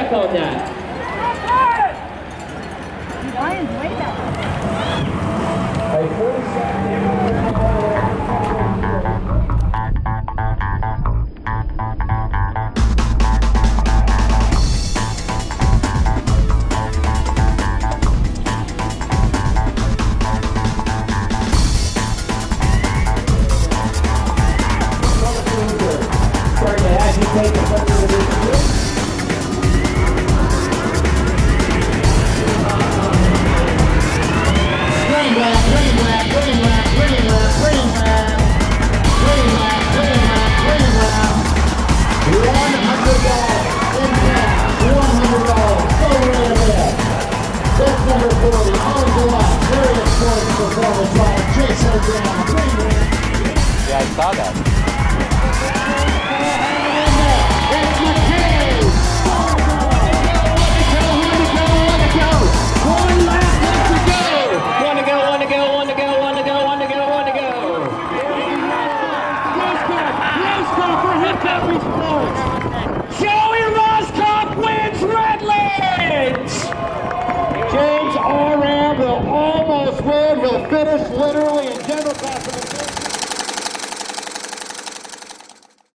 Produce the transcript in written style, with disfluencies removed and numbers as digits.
check on that. Ryan's way back. Yeah, I saw that. Joey Roscoff wins Redlands! James R.M. will almost win, will finish literally.